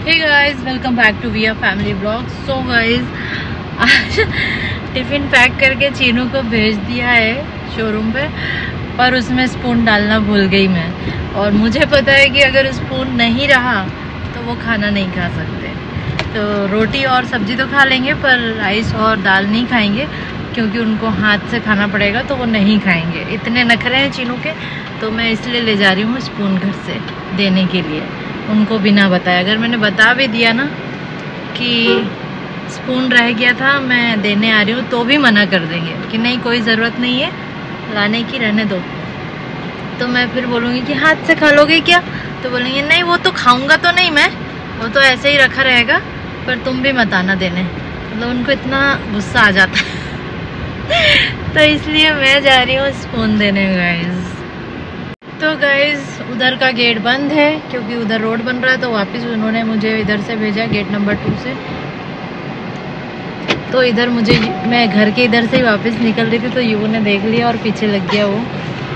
Hey guys, welcome back to Viya family vlog. So guys, आज tiffin pack करके चीनू को भेज दिया है शोरूम पे, पर उसमें स्पून डालना भूल गई मैं। और मुझे पता है कि अगर स्पून नहीं रहा तो वो खाना नहीं खा सकते। तो रोटी और सब्जी तो खा लेंगे, पर राइस और दाल नहीं खाएंगे, क्योंकि उनको हाथ से खाना पड़ेगा तो वो नहीं खाएंगे। इतने नखरे हैं चीनू के, तो मैं इसलिए ले जा रही हूँ स्पून घर से देने के लिए, उनको बिना बताए। अगर मैंने बता भी दिया ना कि स्पून रह गया था, मैं देने आ रही हूँ, तो भी मना कर देंगे कि नहीं, कोई ज़रूरत नहीं है लाने की, रहने दो। तो मैं फिर बोलूँगी कि हाथ से खा लोगे क्या, तो बोलेंगे नहीं, वो तो खाऊंगा तो नहीं मैं, वो तो ऐसे ही रखा रहेगा, पर तुम भी मत आना देने। मतलब उनको इतना गुस्सा आ जाता है तो इसलिए मैं जा रही हूँ स्पून देने गाइस। तो गाइस, उधर का गेट बंद है क्योंकि उधर रोड बन रहा है, तो वापस उन्होंने मुझे इधर से भेजा, गेट नंबर 2 से। तो इधर मुझे, मैं घर के इधर से ही वापस निकल रही थी, तो युवू ने देख लिया और पीछे लग गया वो।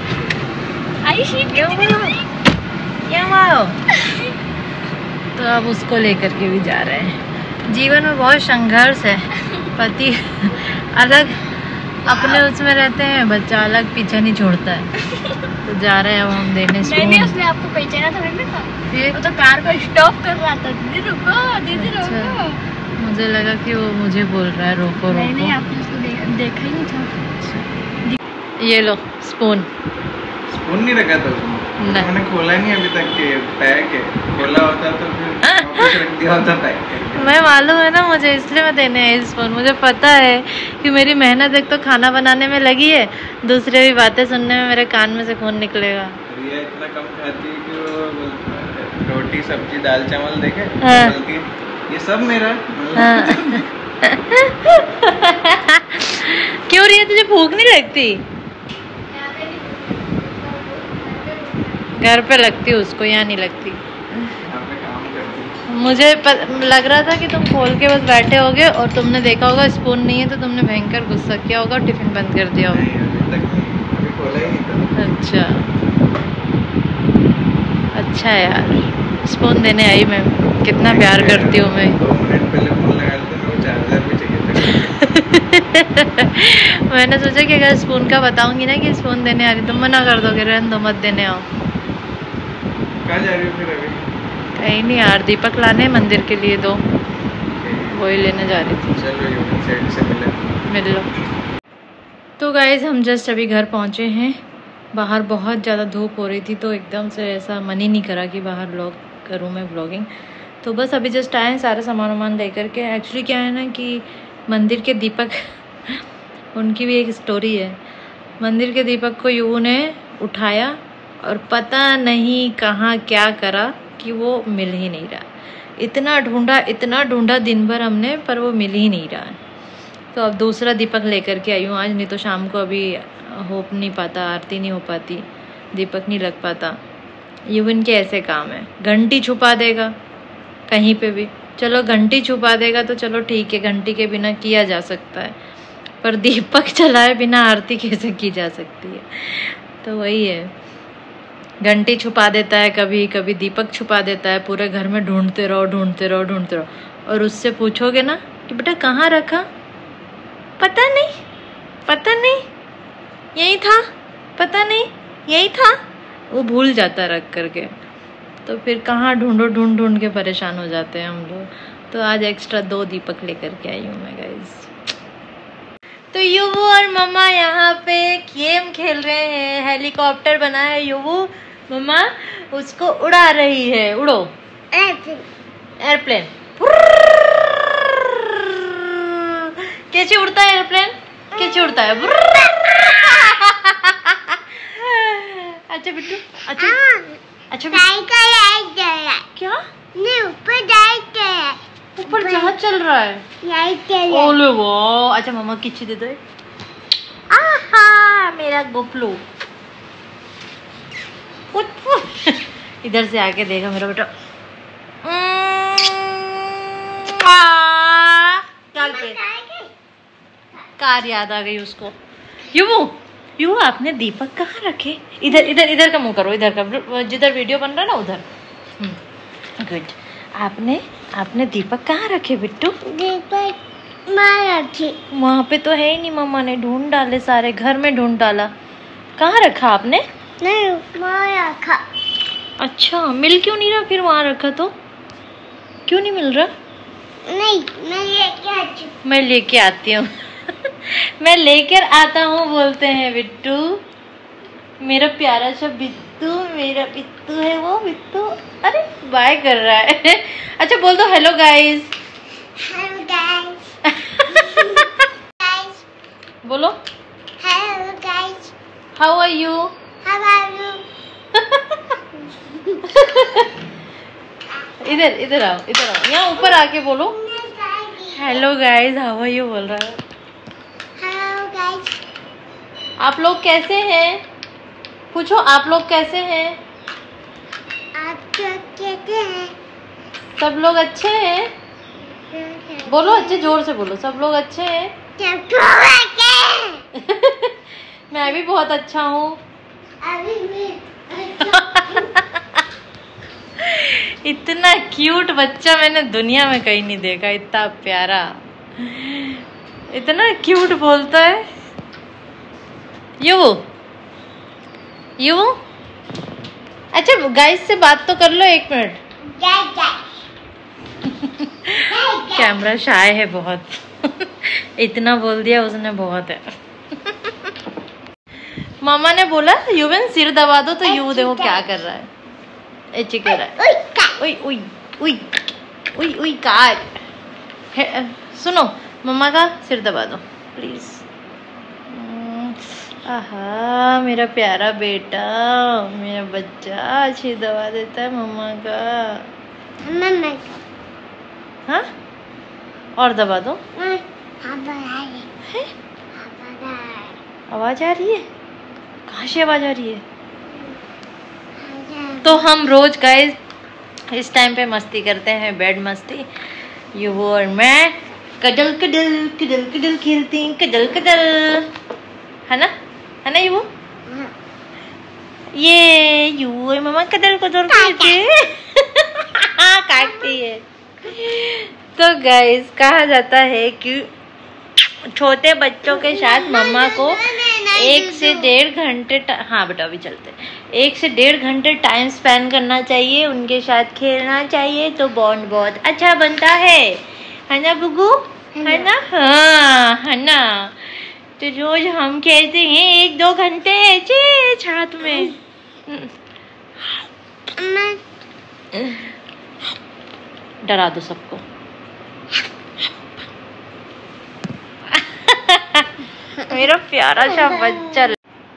तो अब उसको लेकर के भी जा रहे हैं। जीवन में बहुत संघर्ष है, पति अलग अपने उसमें रहते हैं, बच्चा अलग पीछा नहीं छोड़ता है। तो जा रहे हैं अब हम देने स्पून। नहीं, उसने आपको पहचाना था नहीं था, वो तो कार को स्टॉप कर रहा था, दीदी रुको, दीदी रुको। मुझे लगा कि वो मुझे बोल रहा है रोको रोको। नहीं, आपने उसको देखा ही नहीं था। ये लो स्पून। स्पून नहीं रखा था उसमें, मैंने खोला नहीं अभी तक के पैक है। खोला होता तो फिर वापस रख दिया होता पैक करके। मैं मालूम है ना मुझे, इसलिए मैं देने आई स्पून। मुझे पता है कि मेरी मेहनत एक तो खाना बनाने में लगी है, दूसरे भी बातें सुनने में मेरे कान में से खून निकलेगा। रिया इतना कम खाती है कि वो रोटी सब्जी दाल चावल देखे बोलती है ये सब मेरा। क्यों रिया, तुझे भूख नहीं लगती? घर पे लगती है उसको, यहाँ नहीं लगती। मुझे लग रहा था कि तुम खोल के बस बैठे होगे और तुमने देखा होगा स्पून नहीं है, तो तुमने भयंकर गुस्सा किया होगा और टिफिन बंद कर दिया होगा। अभी खोला ही नहीं था। अच्छा यार, स्पून देने आई मैं, कितना प्यार करती हूँ मैं। 2 मिनट पहले फोन लगाया था, मेरे को चार्जर भी चाहिए था। मैंने सोचा कि अगर स्पून का बताऊंगी ना कि स्पून देने आ रही, तुम मना कर दोगे, रहने दो, मत देने आओ। कहाँ जा रही हो फिर अभी? कहीं नहीं यार, दीपक लाने मंदिर के लिए 2, वही लेने जा रही थी। चलो साइड से मिल लो। तो गाइज, हम जस्ट अभी घर पहुँचे हैं। बाहर बहुत ज़्यादा धूप हो रही थी, तो एकदम से ऐसा मन ही नहीं करा कि बाहर व्लॉग करूँ मैं, व्लॉगिंग। तो बस अभी जस्ट आए हैं सारा सामान वामान लेकर के। एक्चुअली क्या है ना कि मंदिर के दीपक उनकी भी एक स्टोरी है। मंदिर के दीपक को युवू ने उठाया और पता नहीं कहाँ क्या करा कि वो मिल ही नहीं रहा। इतना ढूंढा दिन भर हमने, पर वो मिल ही नहीं रहा। तो अब दूसरा दीपक लेकर के आई हूँ आज, नहीं तो शाम को अभी हो नहीं पाता, आरती नहीं हो पाती, दीपक नहीं लग पाता। युवन के ऐसे काम है, घंटी छुपा देगा कहीं पे भी, चलो घंटी छुपा देगा तो चलो ठीक है, घंटी के बिना किया जा सकता है, पर दीपक चलाए बिना आरती कैसे की जा सकती है। तो वही है, घंटी छुपा देता है, कभी कभी दीपक छुपा देता है, पूरे घर में ढूंढते रहो। और उससे पूछोगे ना कि बेटा कहाँ रखा, पता नहीं यही था, पता नहीं यही था, वो भूल जाता रख करके। तो फिर कहाँ ढूंढ के परेशान हो जाते हैं हम लोग। तो आज एक्स्ट्रा 2 दीपक लेकर के आई हूँ मैं गाइस। तो युवू और मम्मा यहाँ पे गेम खेल रहे हैं। हेलीकॉप्टर बना है युवू, मम्मा उसको उड़ा रही है। उड़ो, एयरप्लेन। कैसे उड़ता है एयरप्लेन, कैसे उड़ता है? अच्छा बिट्टू, अच्छा क्या ऊपर जहाज चल रहा है? ओले वाह। अच्छा मम्मा किच्ची दे दो। आहा मेरा गोपलू। इधर से आके देखा मेरा बेटा, कार याद आ गई उसको। युवू आपने दीपक कहाँ रखे? इधर का मुंह करो, इधर का, जिधर वीडियो बन रहा है ना उधर। गुड। आपने आपने दीपक कहाँ रखे बिट्टू? दीपक माँ रखी। वहाँ पे तो है ही नहीं, मम्मा ने ढूंढ डाले, सारे घर में ढूंढ डाला। कहाँ रखा आपने? नहीं वहाँ रखा। अच्छा, मिल क्यों नहीं रहा फिर? वहाँ रखा तो क्यों नहीं मिल रहा? नहीं मैं लेके आती हूँ। मैं लेके आती हूँ। मैं लेकर आता हूँ बोलते हैं बिट्टू। मेरा प्यारा सा बिट्टू, मेरा बिट्टू है वो बिट्टू। अरे बाय कर रहा है। अच्छा बोल दो hello guys. Hello guys. Guys बोलो hello guys. How are you? How are you? इधर इधर आओ, इधर आओ, यहाँ ऊपर आके बोलो hello guys how are you बोल रहा है। Hello guys. आप लोग कैसे हैं? पूछो आप लोग कैसे हैं? आप लोग कैसे हैं? सब लोग अच्छे हैं? बोलो अच्छे जोर से बोलो, सब लोग अच्छे हैं? सब लोग अच्छे हैं। मैं भी बहुत अच्छा हूँ। अभी भी इतना क्यूट बच्चा मैंने दुनिया में कहीं नहीं देखा, इतना प्यारा, इतना क्यूट बोलता है। यू अच्छा गाइस से बात तो कर लो 1 मिनट। कैमरा शाय है बहुत। इतना बोल दिया उसने, बहुत है। मामा ने बोला युवन सिर दबा दो, तो यू देखो क्या कर रहा है, एची कर रहा है। उई उई उई उई उई कार। सुनो मम्मा का सिर दबा दो प्लीज। आहा मेरा प्यारा बेटा, मेरा बच्चा सिर दबा देता है मम्मा का। हाँ और दबा दो। आवाज आ रही है? कहाँ से आवाज आ रही है? तो हम रोज गाइस इस टाइम पे मस्ती करते हैं, बेड मस्ती। यू और मैं कदल कदल कदल कदल खेलती हैं, कदल कदल, है ना यू? ये यू और मम्मा कदल कदल खेलते काटती है। तो गाइस कहा जाता है कि छोटे बच्चों के साथ मम्मा को 1 से 1.5 घंटे, हाँ बेटा अभी चलते, 1 से 1.5 घंटे टाइम स्पेंड करना चाहिए, उनके साथ खेलना चाहिए, तो बॉन्ड बहुत अच्छा बनता है ना बुगू? है ना? हाँ है ना। तो रोज हम खेलते हैं 1-2 घंटे ऐसे छात में। डरा दो सबको। मेरा प्यारा सा बच्चा।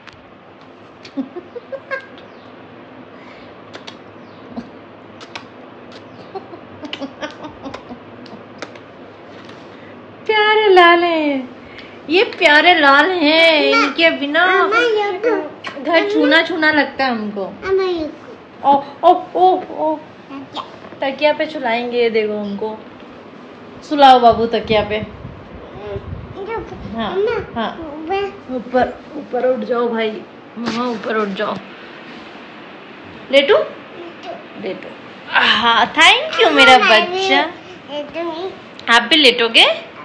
प्यारे लाल हैं ये, प्यारे लाल हैं, इनके बिना घर छूना छूना लगता है हमको। ओ ओ ओ ओ तकिया पे सुलाएंगे, ये देखो उनको सुलाओ बाबू तकिया पे। हाँ हाँ ऊपर ऊपर उठ जाओ भाई, मम्मा ऊपर उठ जाओ। लेटू लेटो। हाँ थैंक यू मेरा बच्चा। आप भी लेटोगे?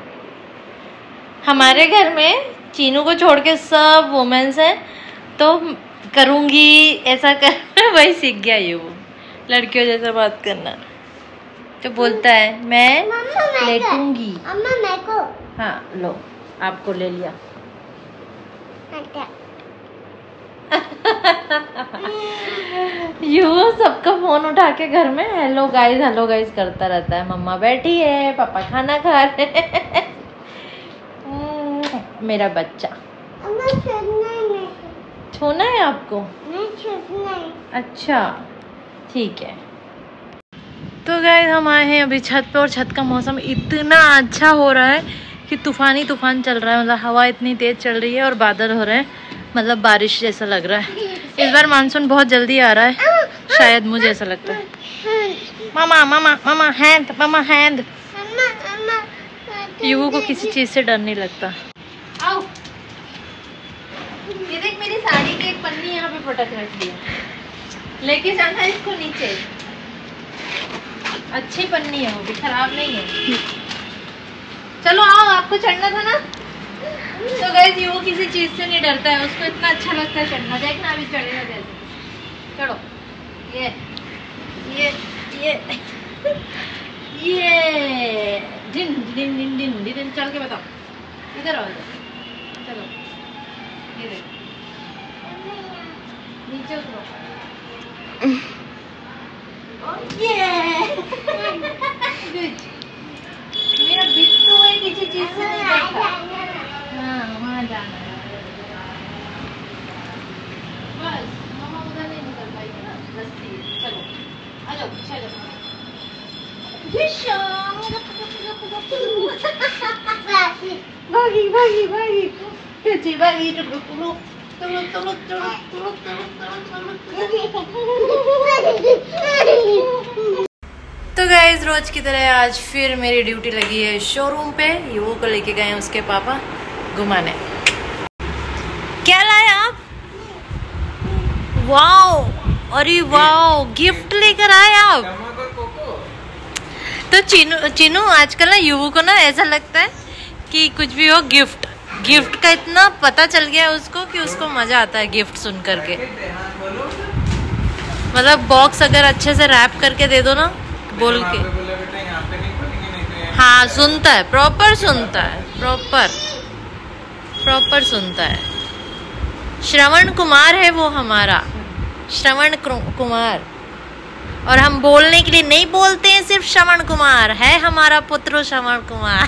हमारे घर में चीनू को छोड़ के सब वुमेन्स हैं, तो करूँगी ऐसा कर। वही सीख गया ये, वो लड़कियों जैसा बात करना। तो बोलता है मैं लेटूंगी। हाँ लो आपको ले लिया। यू सबका फोन उठा के घर में हेलो गाइस करता रहता है। मम्मा बैठी है, पापा खाना खा रहे हैं। मेरा बच्चा। छूना है आपको? अच्छा ठीक है। तो गाइस हम आए हैं अभी छत पे, और छत का मौसम इतना अच्छा हो रहा है कि तूफान चल रहा है। मतलब हवा इतनी तेज चल रही है और बादल हो रहे हैं, मतलब बारिश जैसा लग रहा है। इस बार मानसून बहुत जल्दी आ रहा है शायद, मुझे ऐसा लगता है। मामा मामा मामा हैंड, मामा हैंड। युवू को किसी चीज से डर नहीं लगता। आओ ये देख मेरी साड़ी की एक पन्नी यहाँ पे पटक रखी है, लेके जाना इसको नीचे। अच्छी पन्नी है, वो भी खराब नहीं है। चलो आओ, आपको चढ़ना था ना। तो गाइस ये वो किसी चीज से नहीं डरता है, उसको इतना अच्छा लगता है चढ़ना। देखना अभी चढ़ेगा कैसे। चलो ये दिन दिन दिन दिन दिन चल के बताओ। इधर आओ, चलो ये देखो, नीचे उतरो। मेरा बिट्टू है, किसी चीज से नहीं डरता। हाँ वहाँ जाना है बस। मामा उधर नहीं निकल पाएगी ना, रस्सी। चलो आ जाओ, चलो। भागी भागी भागी भागी भागी। तो गाइस रोज की तरह आज फिर मेरी ड्यूटी लगी है शोरूम पे। युवो को लेके गए हैं उसके पापा घुमाने। क्या लाए आप? वाओ, अरे वाओ, गिफ्ट लेकर आए आप। तो चीनू आजकल ना युवो को ना ऐसा लगता है कि कुछ भी हो गिफ्ट का इतना पता चल गया है उसको कि उसको मजा आता है गिफ्ट सुन करके। मतलब बॉक्स अगर अच्छे से रैप करके दे दो ना, बोल के। हाँ सुनता है, प्रॉपर सुनता है, प्रॉपर सुनता है। श्रवण कुमार है वो हमारा, श्रवण कुमार। और हम बोलने के लिए नहीं बोलते हैं सिर्फ श्रवण कुमार, है हमारा पुत्र श्रवण कुमार।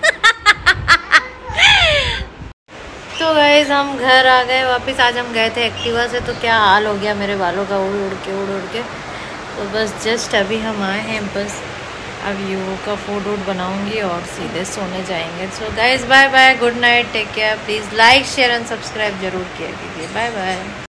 तो गाइस हम घर आ गए वापस। आज हम गए थे एक्टिवा से, तो क्या हाल हो गया मेरे बालों का उड़ उड़ के। तो बस जस्ट अभी हम आए हैं, बस अब युवो का फूड बनाऊंगी और सीधे सोने जाएंगे। So guys bye bye, good night, take care. Please like share and subscribe जरूर किया कीजिए। Bye bye.